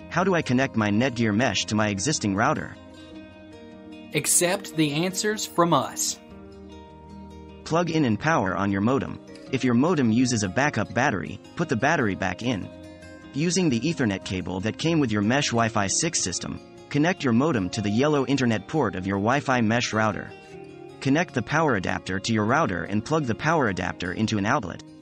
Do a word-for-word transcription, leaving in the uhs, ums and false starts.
How do I connect my NETGEAR mesh to my existing router? Accept the answers from us. Plug in and power on your modem. If your modem uses a backup battery, put the battery back in. Using the Ethernet cable that came with your Mesh Wi-Fi six system, connect your modem to the yellow Internet port of your Wi-Fi mesh router. Connect the power adapter to your router and plug the power adapter into an outlet.